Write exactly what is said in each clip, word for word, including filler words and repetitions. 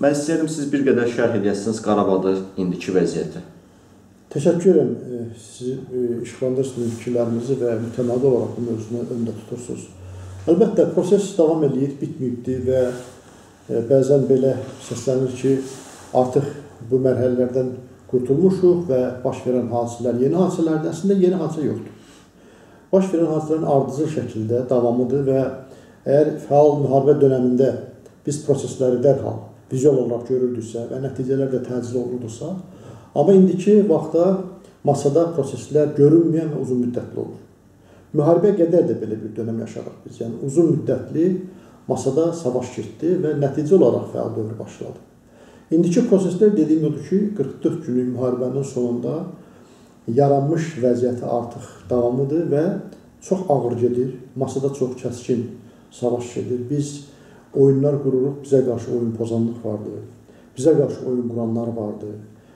Mən istəyirəm siz bir qədər şərh edəsiniz Qarabağda indiki vəziyyəti. Təşəkkür edirəm. Siz işıqlandırırsınız fikirlərinizi və mütəmadi olaraq bu mövzunu öndə tutursunuz. Əlbəttə, proses davam edir, bitməyibdir və bəzən belə səslənir ki, artıq bu mərhələlərdən qurtulmuşuq və baş verən hadisələr yeni hadisələrdir. Əslində, yeni hadisə yoxdur. Baş verən hadisələrin ardıcıl şəkildə davamıdır və əgər fəal müharibə dönəmində biz prosesləri dərhal vizual olaraq görürdüksə və nəticələr də təcil olurdursa, amma indiki vaxtda masada proseslər görünməyən və uzun müddətli olur. Müharibəyə qədər də belə bir dönəm yaşarıq biz. Yəni, uzun müddətli masada savaş getdi və nəticə olaraq fəal dövr başladı. İndiki proseslər dediyim odur ki, qırx dörd günlük müharibənin sonunda yaranmış vəziyyəti artıq davamıdır və çox ağır gedir. Masada çox kəskin savaş gedir. Biz oyunlar qururuq, bizə qarşı oyun pozanlıq vardır. Bizə qarşı oyun quranlar vardır.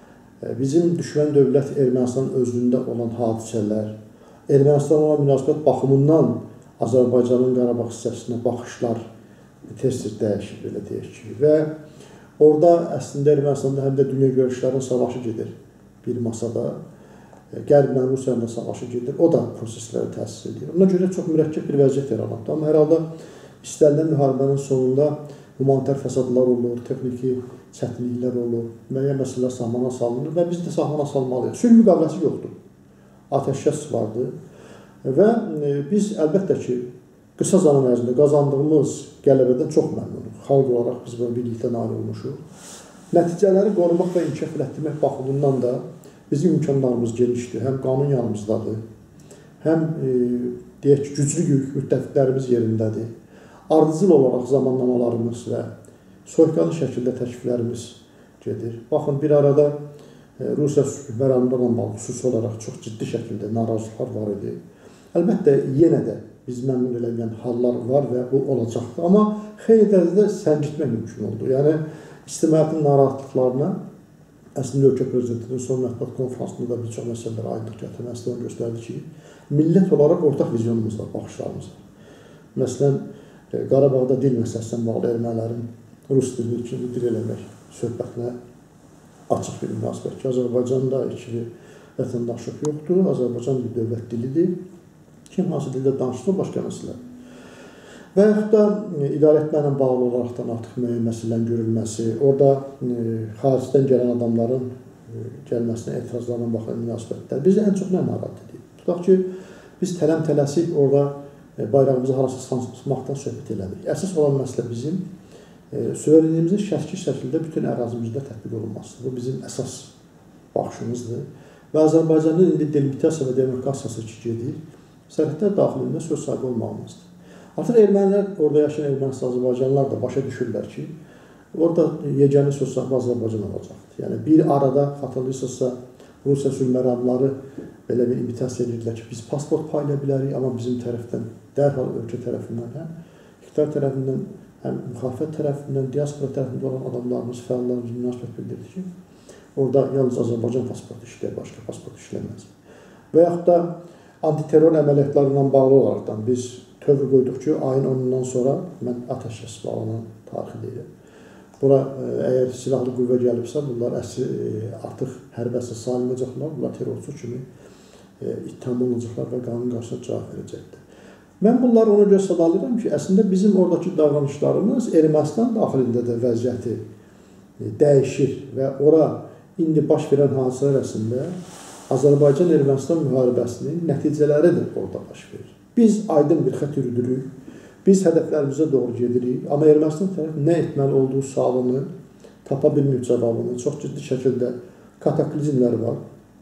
Bizim düşmən dövlət Ermənistanın özlüyündə olan hadisələr, Ermənistan olan münasibət baxımından Azərbaycanın Qarabağ hissəsinə baxışlar tez-tez dəyişir, belə deyək ki. Və orada əslində Ermənistanda həm də dünya görüşlərin savaşı gedir bir masada. Qərblə Rusiyanın da savaşı gedir. O da proseslərə təsir edir. Ona görə çox mürəkkəb bir vəziyyət yaranır. Amma hər halda istənilən müharibənin sonunda humanitar fəsadlar olur, texniki çətinliklər olur, müəyyən məsələlər sahmana salınır və biz də sahmana salmalıyıq. Sülh müqaviləsi yoxdur. Atəşkəs vardır və biz əlbəttə ki, qısa zaman ərzində qazandığımız qələbədən çox məmnunuq. Xalq olaraq biz bunu birlikdə nail olmuşuq. Nəticələri qorumaq və inkişaf etdirmək baxımından da bizim imkanlarımız genişdir. Həm qanun yanımızdadır, həm e, deyək ki, güclü müttəfiqlərimiz yerindədir. Ardıcıl olaraq zamanlamalarımız və soyuqqanlı şəkildə təkliflərimiz gedir. Baxın, bir arada e, Rusiya sülh məramlarla bağlı xüsusi olaraq çox ciddi şəkildə narazılıqlar var idi. Əlbəttə, yenə də biz məmnun eləməyən hallar var və bu olacaqdır. Amma xeyli dərəcədə səncitmək mümkün oldu. Yəni, ictimaiyyətin narahatlıqlarına əslində ölkə prezidentinin son mətbuat konferansında da bir çox məsələlərə aydınlıq gətirməsi onu göstərdi ki, millət olaraq ortaq vizyonumuz var, baxışlarımız var. Məsələn, Qarabağda dil məsələsindən bağlı ermənilərin rus dilini ikinci dil eləmək söhbətinə açıq bir münasibət ki, Azərbaycanda ikili vətəndaşlıq yoxdur, Azərbaycan bir dövlət dilidir. Kim hansı dildə danışır, başqa məsələ. Və yaxud da idarə etməklə bağlı olaraqdan artıq müəyyən məsələlərin görülməsi, orada xaricdən gələn adamların gəlməsinə etirazlarla baxan münasibətlər bizi ən çox nə narahat edir? Tutaq ki, biz tələm-tələsik orada bayrağımızı harasa sansmaqdan söhbət eləmirik. Əsas olan məsələ bizim suverenliyimizin şəxsi şəkildə bütün ərazimizdə tətbiq olunmasıdır. Bu bizim əsas baxışımızdır. Və Azərbaycanın indi delimitasiya və demarkasiyası ki gedir, sərhədlər daxilində söz sahibi olmağımızdır. Artıq ermənilər, orada yaşayan Ermənistan, Azərbaycanlılar da başa düşürlər ki, orada yeganə söz sahibi Azərbaycan olacaqdır. Yəni, bir arada xatırlayırsınızsa, Rusiya sülh məramları belə bir imitasiya edirlər ki, biz pasport payla bilərik, amma bizim tərəfdən, dərhal ölkə tərəfindən, həm iqtidar tərəfindən, həm müxalifət tərəfindən, diaspora tərəfində olan adamlarımız, fəallarımız münasibət bildirdi ki, orada yalnız Azərbaycan pasportu işləyir, başqa pasport işləməz. Və yaxud da antiterror əməliyyatlarla bağlı olaraqdan biz tövr qoyduq ki, ayın onundan sonra mən atəşkəs bağlanan tarixi deyirəm. Bura əgər silahlı qüvvə gəlibsə, bunlar əsli artıq hərbi əsas sayılmayacaqlar, bunlar terrorçu kimi ittiham olunacaqlar və qanun qarşısına cavab verəcəkdir. Mən bunları ona görə sadalayıram ki, əslində bizim oradakı davranışlarımız Ermənistan daxilində də vəziyyəti dəyişir və ora indi baş verən hadisələr əslində Azərbaycan-Ermənistan müharibəsinin nəticələri də orada baş verir. Biz aydın bir xət yürüdürük, biz hədəflərimizə doğru gedirik, amma Ermənistan tərəfi nə etməli olduğu sualını tapa bilməyib cavabını, çox ciddi şəkildə kataklizmlər var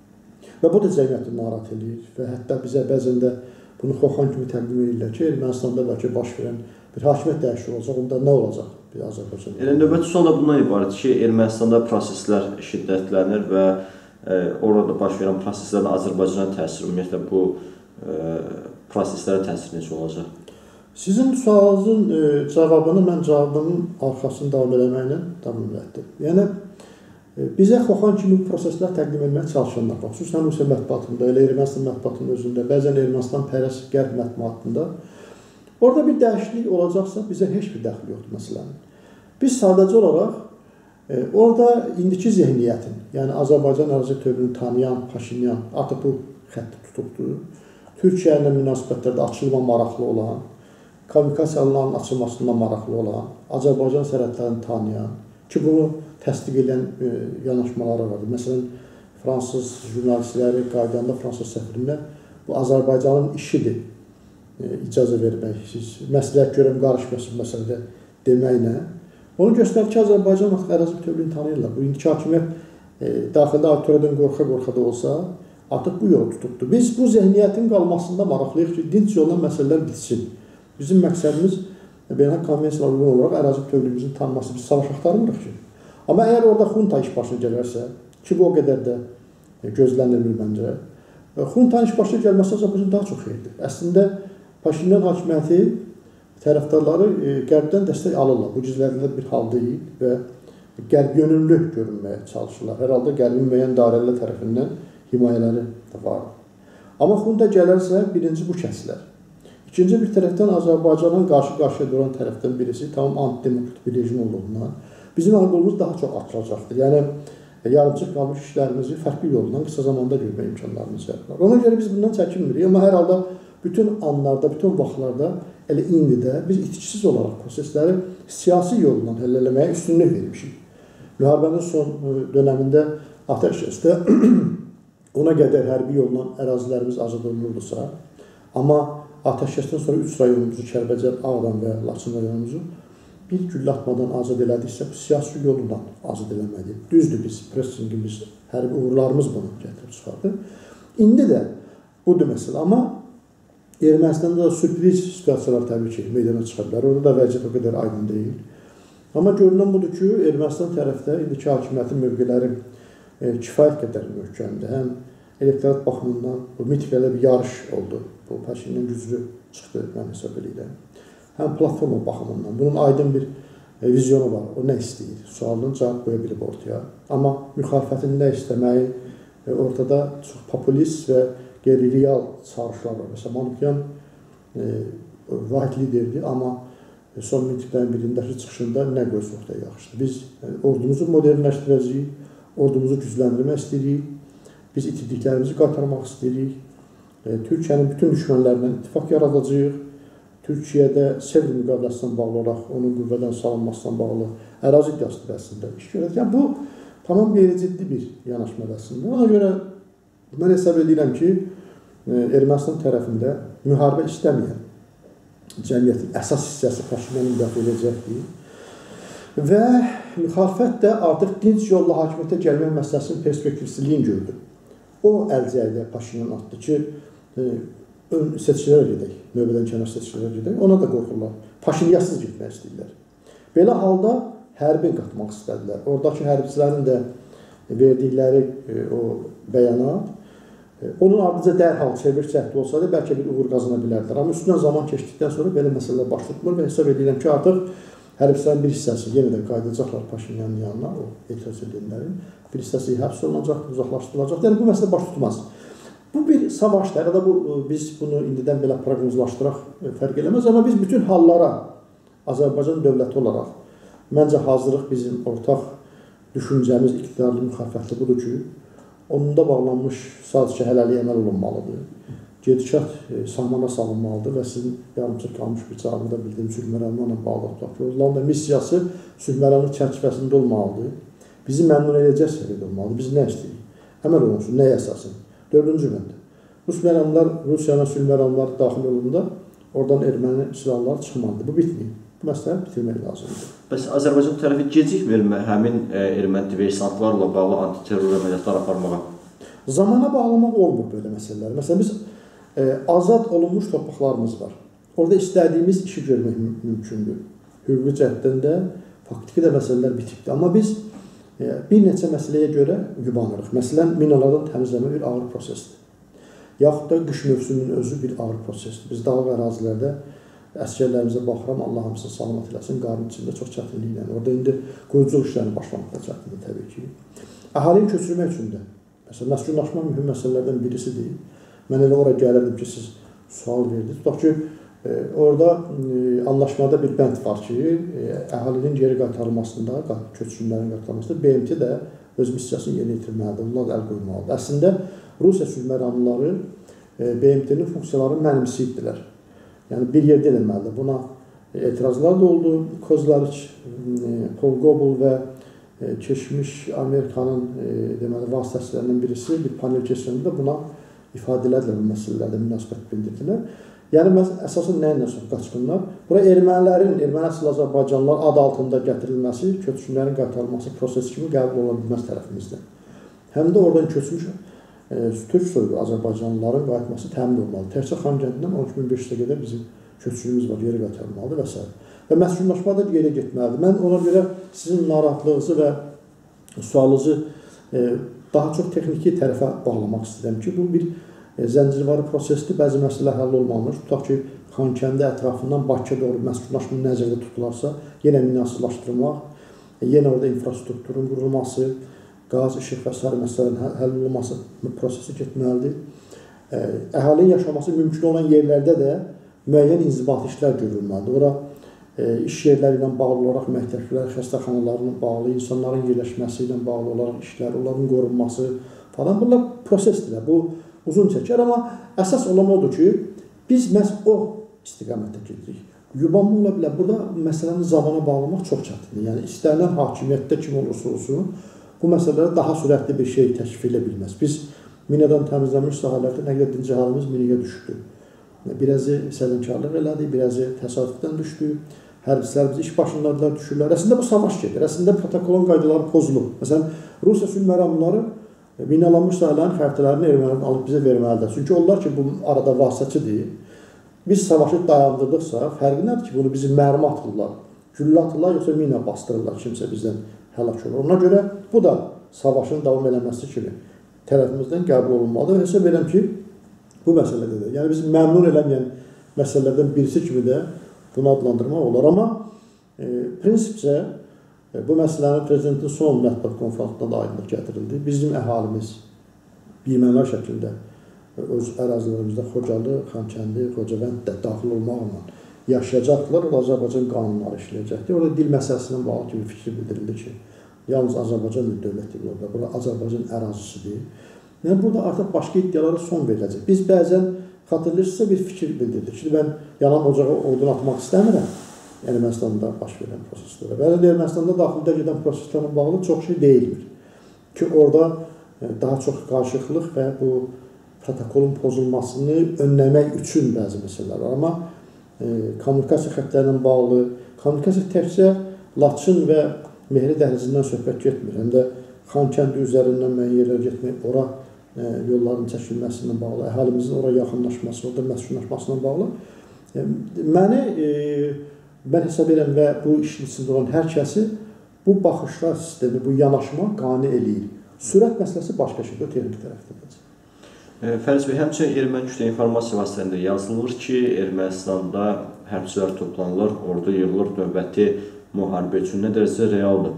və bu da cəmiyyəti narahat edir və hətta bizə bəzən də bunu xoxan kimi təqdim edirlər ki, Ermənistanda bəlkə baş verən bir hakimiyyət dəyişikliyi olacaq, onda nə olacaq bir Azərbaycanda? Elə növbəti sual da bundan ibarət ki, Ermənistanda proseslər şiddətlənir və e, orada baş verən proseslərlə Azərbaycana təsir, ümumiyyətlə bu e, proseslərə təsir necə olacaq? Sizin sualınızın e, cavabını mən cavabının arxasını davam eləməklə davam etdim. Yəni, e, bizə xoxan kimi proseslər təqdim etməyə çalışanlar var. Xüsusən Rusiya mətbuatında, elə Ermənistan mətbuatının özündə, bəzən Ermənistan pərəst qərb mətbuatında orada bir dəyişiklik olacaqsa bizə heç bir dəxli yoxdur məsələnin. Biz sadəcə olaraq E, orada indiki zehniyyətin, yəni Azərbaycan ərazi bütövlüyünü tanıyan Paşinyan artıq bu xətti tutubdur. Türkiyə ilə münasibətlərdə açılma maraqlı olan, kommunikasiyaların açılmasında maraqlı olan, Azərbaycan sərhədlərini tanıyan, ki bunu təsdiq edən e, yanaşmaları vardır. Məsələn, Fransız jurnalistləri qaydanda Fransız səfirinə bu Azərbaycanın işidir e, icazə vermək, siz məsləhət görəm qarışmasın məsələdə deməklə. Onu göstərir ki, Azərbaycan artıq ərazi bütövlüyünü tanıyırlar. Bu indiki hakimiyyət e, daxildə auditoriyadan qorxa-qorxa da olsa, artıq bu yolu tutubdur. Biz bu zehniyyətin qalmasında maraqlıyıq ki, dinc yolla məsələlər bitsin. Bizim məqsədimiz beynəlxalq konvensiyalara uyğun olaraq ərazi bütövlüyümüzün tanınması. Biz savaş axtarmırıq ki. Amma əgər orada xunta iş başına gələrsə, ki bu o qədər də gözlənilmir məncə, xunta iş başına gəlməsi Azərbaycan daha çox xeyirdir. Əslində Paşinyan hakimiyyəti tərəfdarları e, qərbdən dəstək alırlar. Bu gizlədilir bir hal deyil və qərb yönümlü görünməyə çalışırlar. Hər halda qərbin müəyyən dairələr tərəfindən himayələri də var. Amma xunta gələrsə, birinci bu kəsilər. İkinci bir tərəfdən Azərbaycanın qarşı-qarşıya duran tərəfdən birisi tamam antidemokrat bir rejim olduğundan bizim arqolumuz daha çox artıracaqdır. Yəni, yarımçıq qalmış işlərimizi fərqli yoldan qısa zamanda görmək imkanlarımız var. Ona görə biz bundan çəkinmirik. Amma hər halda bütün anlarda, bütün vaxtlarda, elə indi də biz itkisiz olaraq prosesləri siyasi yoldan həll eləməyə üstünlük vermişik. Müharibənin son dönəmində atəşkəsdə ona qədər hərbi yolla ərazilərimiz azad olunurdusa, amma atəşkəsdən sonra üç rayonumuzu, Kəlbəcər, Ağdam və Laçın rayonumuzu bir güllə atmadan azad elədiksə, bu siyasi yolundan azad eləmədi. Düzdür, biz, pressingimiz, hərbi uğurlarımız bunu gətirib çıxardı. İndi də budur məsələ, amma Ermənistanda da sürpriz situasiyalar təbii ki, meydana çıxa bilər. Orada da vəziyyət o qədər aydın deyil. Amma görünən budur ki, Ermənistan tərəfdə indiki hakimiyyətin mövqeləri e, kifayət qədər möhkəmdir. Həm elektorat baxımından bu mitikədə bir yarış oldu. Bu Paşinyan güclü çıxdı, mən hesab edirəm. Həm platforma baxımından. Bunun aydın bir e, vizyonu var. O nə istəyir? Sualını cavab qoya bilib ortaya. Amma müxalifətin nə istəməyi e, ortada çox populist və qeyri-real çağrışlar var. Məsələn, Manukyan e, vahid liderdir, amma e, son mitiklərin birindəki çıxışında nə qoysa ortaya yaxşıdır. Biz e, ordumuzu modernləşdirəcəyik, ordumuzu gücləndirmək istəyirik, biz itirdiklərimizi qaytarmaq istəyirik, e, Türkiyənin bütün düşmənlərindən ittifaq yaradacağıq, Türkiyədə Sevr müqaviləsindən bağlı olaraq onun qüvvədən salınmasından bağlı ərazi iddiası əslində iş görək. Yəni, bu tamam qeyri-ciddi bir yanaşmadır əslində. Ona görə mən hesab edirəm ki, Ermənistan tərəfində müharibə istəməyən cəmiyyətin əsas hissəsi Paşinyanı müdafiə edəcəkdir və müxalifət də artıq dinc yolla hakimiyyətə gəlmək məsələsinin perspektivsizliyini gördü. O əlcəkdə Paşinyan atdı ki, seçkilərə gedək, növbədən kənar seçkilərə gedək, ona da qorxurlar. Paşinyasız getmək istəyirlər. Belə halda hərbi qatmaq istədilər. Oradakı hərbçilərin də verdikləri o bəyanat, onun ardıca dərhal çevir cəhdi olsa da bəlkə bir uğur qazana bilərdilər. Amma üstündən zaman keçdikdən sonra belə məsələlər baş tutmur və hesab edirəm ki, artıq hərbçilərin bir hissəsi yenə də qayıdacaqlar Paşinyanın yanına, o etiraz edilənlərin. Bir hissəsi həbs olunacaq, uzaqlaşdırılacaq. Yəni, bu məsələ baş tutmaz. Bu bir savaşdır, ya da bu, biz bunu indidən belə proqnozlaşdıraq fərq eləməz, amma biz bütün hallara Azərbaycan dövləti olaraq məncə hazırlıq bizim ortaq düşüncəmiz iqtidarlı müxalifətli budur ki, onunda bağlanmış sadəcə hələlik əməl olunmalıdır. Gedişat e, sahmana salınmalıdır və sizin yarımçıq qalmış bir cavabında bildiyim sülhməranlarla bağlı tutaq. Onların da missiyası sülhməranlıq çərçivəsində olmalıdır. Bizi məmnun edəcək səviyyədə olmalıdır. Biz nə istəyirik? Əməl olunsun, nəyə əsasın? Dördüncü məndə. Rus məramlar, Rusiyanın sülhməranlar daxil olunda oradan erməni silahları çıxmalıdır. Bu bitməyir. Bu məsələ bitirmək lazımdır. Bəs Azərbaycan tərəfi gecikmirmi həmin e, erməni diversantlarla bağlı antiterror əməliyyatlar aparmağa? Zamana bağlamaq olmur belə məsələlər. Məsələn, biz e, azad olunmuş torpaqlarımız var. Orada istədiyimiz işi görmək mümkündür. Hüquqi cəhətdən də, faktiki də məsələlər bitibdir. Amma biz e, bir neçə məsələyə görə yubanırıq. Məsələn, minalardan təmizləmə bir ağır prosesdir. Yaxud da qış mövsümünün özü bir ağır prosesdir. Biz dağlıq ərazilərdə əskərlərimizə baxıram, Allah hamısını salamat eləsin, qarın içində çox çətinliklə. Orada indi qoyuculuq işlərini başlamakda çətindir təbii ki. Əhalini köçürmək üçün də, məsələn, məskunlaşma mühüm məsələlərdən birisi deyil. Mən elə oraya gəlirdim ki, siz sual verdiniz. Tutaq ki, Orada anlaşmada bir bənd var ki, əhalinin geri qaytarılmasında, köçkünlərin qaytarılmasında B M T də öz missiyasını yerinə yetirməlidir, onlar da əl qoymalıdır. Əslində, Rusiya sülh məramlıları B M T-nin funksiyalarını mənimsəyibdilər. Yəni, bir yerdə edilməlidir. Buna etirazlar da oldu. Kozlariç, Paul Gobel və keçmiş Amerikanın deməli, vasitəsilərindən birisi bir panel keçirəndə buna ifadə elədilər, bu məsələlərdə münasibət bildirdilər. Yəni, əsasən nə ilə çox qaçqınlar? Bura ermənilərin, erməni əsl Azərbaycanlılar adı altında gətirilməsi, köçkünlərin qaytarılması prosesi kimi qəbul ola bilməz tərəfimizdə. Həm də oradan köçmüş türk soylu Azərbaycanlıların qayıtması təmin olmalı. Təkcə Xankəndindən on iki min beş yüzə qədər bizim köçkünümüz var, geri qaytarılmalıdır və s. Və məskunlaşma da geri getməlidir. Mən ona görə sizin narahatlığınızı və sualınızı daha çox texniki tərəfə bağlamaq istəyirəm ki, bu bir zəncirvari prosesdir, bəzi məsələlər həll olmalıdır. Tutaq ki, Xankəndi ətrafından Bakıya doğru məskunlaşma nəzərdə tutularsa, yenə minasızlaşdırmaq, yenə orada infrastrukturun qurulması, qaz, işıq və s. məsələlərin həll olunması prosesi getməlidir. Əhalinin yaşaması mümkün olan yerlərdə də müəyyən inzibati işlər görülməlidir. Ora iş yerləri ilə bağlı olaraq məktəblər, xəstəxanalarına bağlı, insanların yerləşməsi ilə bağlı olaraq işlər, onların qorunması falan. Bunlar prosesdirlər. Bu uzun çəkər, amma əsas olan odur ki, biz məhz o istiqamətdə gedirik. Yubanma ola bilər. Burada məsələni zamana bağlamaq çox çətindir. Yəni, istənilən hakimiyyətdə kim olursa olsun, bu məsələlərə daha sürətli bir şey təşkil edə bilməz. Biz minadan təmizlənmiş sahələrdə nəqliyyat əhalimiz minəyə düşdü. Birazı sələmkarlıq elədi, birazı təsadüfdən düşdü. Hərbçilərimiz iş başındadılar, düşürlər. Əslində bu savaş gedir. Əslində protokolun qaydaları pozulur. Məsələn, Rusiya sülh məramlıları minalanmış sahələrin xəritələrini ermənilərin alıb bizə verməlidir. Çünki onlar ki, bu arada vasitəçidir. Biz savaşı dayandırdıqsa, fərqi nədir ki, bunu bizim mərmi atırlar, güllə atırlar, yoxsa mina bastırırlar, kimsə bizdən həlak olur. Ona görə bu da savaşın davam eləməsi kimi tərəfimizdən qəbul olunmalıdır. Və hesab edirəm ki, bu məsələdə də, yəni biz məmnun eləməyən məsələlərdən birisi kimi də bunu adlandırmaq olar. Amma e, prinsipcə e, bu məsələnin prezidentin son mətbuat konferansında da aydınlıq gətirildi. Bizim əhalimiz birmənalı şəkildə öz ərazilərimizdə Xocalı, Xankəndi, Xocavənd də daxil olmaqla yaşayacaqlar, o Azərbaycan qanunları işləyəcəkdir. Orada dil məsələsindən bağlı kimi fikir bildirildi ki, yalnız Azərbaycan dövləti orada, bura Azərbaycan ərazisidir. Yəni, burada artıq başqa iddialara son veriləcək. Biz bəzən xatırlayırsınızsa bir fikir bildirdik. Şimdi mən yanan ocağa odun atmaq istəmirəm, Ermənistanda baş verən proseslərə. Bəzən Ermənistanda daxildə gedən proseslərlə bağlı çox şey deyilmir. Ki, orada daha çox qarşılıqlıq və bu protokolun pozulmasını önləmək üçün bəzi məsələlər var. Amma e, kommunikasiya xətlərlə bağlı, kommunikasiya təkcə Laçın və Mehri dəhlizindən söhbət getmir. Həm də Xankəndi üzərindən müəyyən yerlərə getmək, ora e, yolların çəkilməsindən bağlı, əhalimizin ora yaxınlaşması, orada məskunlaşmasından bağlı. E, məni, e, mən hesab edirəm və bu işin içində olan hər kəsi bu baxışlar sistemi, bu yanaşma qane eləyir. Sürət məsələsi başqa şeydir, o texnik tərəfdədir. Fəriz bəy, həmçinin erməni kütlə informasiya vasitələrində yazılır ki, Ermənistanda hərbçilər toplanılır, orada yığılır, növbəti müharibə üçün nə dərəcədə realdır?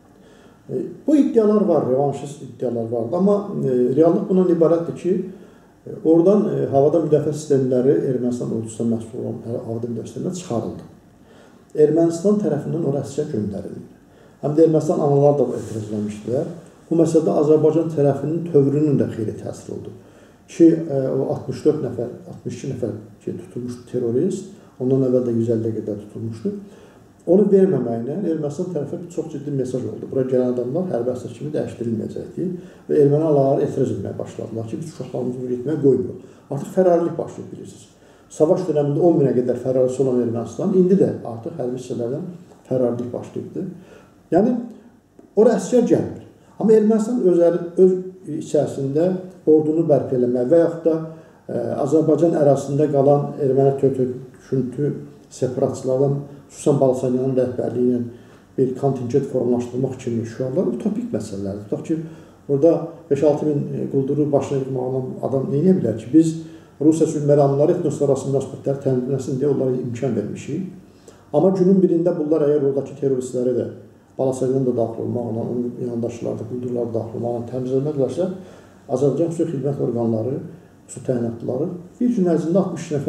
Bu iddialar var, revanşist iddialar var. Amma reallıq bundan ibarətdir ki, oradan havada müdafiə sistemləri Ermənistan ordusuna məsul olan havada müdafiə sistemləri çıxarıldı. Ermənistan tərəfindən oraya əsgər göndərildi. Həm də Ermənistan analar da etiraz eləmişdilər. Bu məsələdə Azərbaycan tərəfinin tövrünün də xeyli təsir oldu. Ki, o altmış dörd nəfər, altmış iki nəfər ki, tutulmuşdu terrorist, ondan əvvəl də yüz əlliyə qədər tutulmuşdu. Onu verməməklə Ermənistan tərəfə çox ciddi mesaj oldu. Bura gələn adamlar hərbi əsas kimi dəyişdirilməyəcəkdir və erməni alaları etiraz etməyə başladılar ki, biz uşaqlarımızı buraya etməyə qoymuyor. Artıq fərarlıq başlayıb bilirsiniz. Savaş dönəmində on minə qədər fərarlısı olan Ermənistan, indi də artıq hərbi hissələrdən fərarlıq başlayıbdır. Yəni, ora əsgər gəlmir. Amma Ermənistan özləri, öz içərisində ordunu bərpa eləmək və yaxud da ə, Azərbaycan ərazisində qalan erməni tör-töküntü separatçılardan, xüsusən Balasanyanın rəhbərliyi ilə bir kontingent formalaşdırmaq kimi şüarlar utopik məsələlərdir. Tutaq ki, orada beş altı min qulduru başına yıqmaqla adam neyə bilər ki, biz Rusiya sülh məramlıları etnoslar arası münasibətləri təmin etsin deyə onlara imkan vermişik. Amma günün birində bunlar əgər oradakı terroristləri də Balasanyan da daxil olmaqla, onun yandaşları da, quldurları da daxil olmaqla təmizləməklərsə, Azərbaycan xüsusi xidmət orqanları, xüsusi təyinatları bir gün ərzində altmış nəfər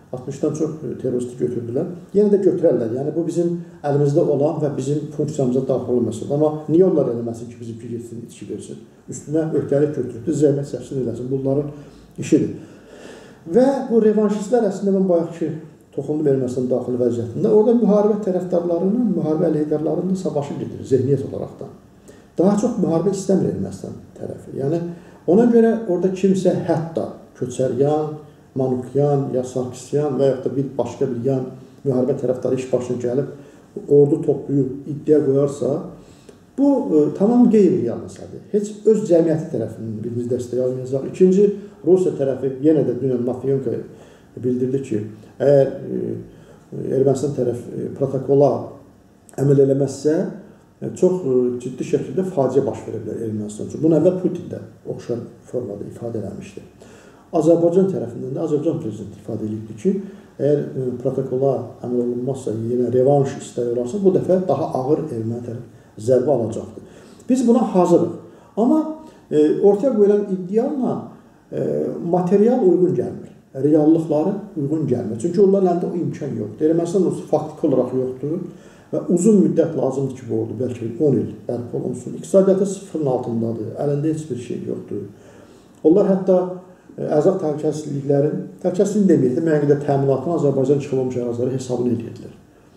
altmışdan çox terroristi götürdülər. Yenə də götürərlər. Yəni bu bizim əlimizdə olan və bizim funksiyamıza daxil olan məsələdir. Amma niyə onlar eləməsin ki, bizimki getsin, içki versin? Üstünə öhdəlik götürübdür, zəhmət çəksin eləsin. Bunların işidir. Və bu revanşistlər əslində mən bayaqki toxunlu Ermənistan daxili vəziyyətində orada müharibə tərəfdarlarının, müharibə əleyhdarlarının savaşı gedir, zehniyyət olaraq da. Daha çox müharibə istəmir Ermənistan tərəfi. Yəni ona görə orada kimsə hətta Köçəryan, Manukyan, ya Sarkisyan və yaxud da bir başqa bir yan müharibə tərəfdarı iş başına gəlib ordu toplayıb iddia qoyarsa, bu e, tamam qeyri-real məsələdir. Heç öz cəmiyyəti tərəfindən birimiz dəstək almayacaq. İkinci, Rusiya tərəfi yenə də dünən Matviyenko bildirdi ki, əgər e, Ermənistan tərəf e, protokola əməl eləməzsə, e, çox e, ciddi şəkildə faciə baş verə bilər Ermənistan üçün. Bunu əvvəl Putin də oxşar formada ifadə eləmişdi. Azərbaycan tərəfindən də Azərbaycan prezidenti ifadə edildi ki, əgər e, protokola əməl olunmazsa, yenə revanş istəyi olarsa, bu dəfə daha ağır erməni tərəf zərbə alacaqdır. Biz buna hazırıq. Amma e, ortaya qoyulan iddiayla e, material uyğun gəlmir. Reallıqları uyğun gəlmir. Çünki onların əlində o imkan yoxdur. Ermənistan ordusu faktiki olaraq yoxdur və uzun müddət lazımdır ki, bu ordu bəlkə on il bərpa olunsun. İqtisadiyyatı sıfırın altındadır, əlində heç bir şey yoxdur. Onlar hətta ərzaq təhlükəsizliklərin, təhlükəsizliyin deməyək də, müəyyən qədər təminatın Azərbaycan çıxılmış əraziləri hesabını edirlər.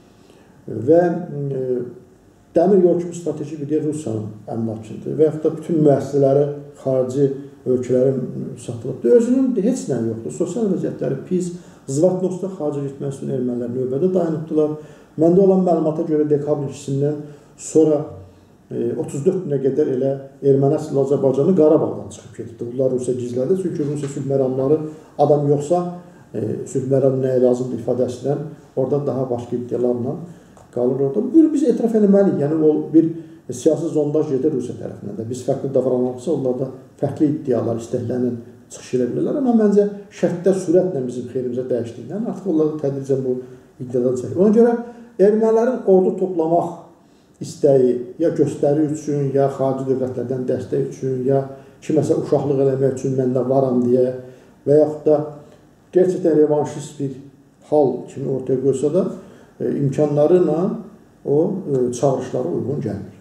Və e, dəmir yol kimi strateji bir yer Rusiyanın əmlakıdır və yaxud da bütün müəssisələri xarici ölkələrin satılıbdır. Özünün heç nə yoxdur. Sosial vəziyyətləri pis, Zvatnosda xarici getmək üçün ermənilər növbədə dayanıbdılar. Məndə olan məlumata görə dekabrın ikisindən sonra otuz dörd günə qədər elə erməni əsaslı Azərbaycanı Qarabağdan çıxıb getdi. Bunlar Rusiya gizlədi. Çünki Rusiya sülh məramları adam yoxsa e, sülh məramı nəyə lazımdır ifadəsindən orada daha başqa iddialarla qalır orada. Bunu biz etiraf eləməliyik. Yəni o bir siyasi zondaj gedir Rusiya tərəfindən də. Biz fərqli davranırsa onlarda fərqli iddialar, istəklərlə çıxış edə bilirlər. Amma məncə şərtdə sürətlə bizim xeyrimizə dəyişdiyindən artıq onlarda tədricən bu iddialar çəkir. Ona görə ermənilərin ordu toplamaq istəyi ya göstəri üçün, ya xarici dövlətlərdən dəstək üçün, ya kiməsə uşaqlıq eləmək üçün mən də varam deyə və yaxud da gerçəkdən revanşist bir hal kimi ortaya qoysa da e, imkanlarıyla o e, çağırışlara uyğun gəlmir.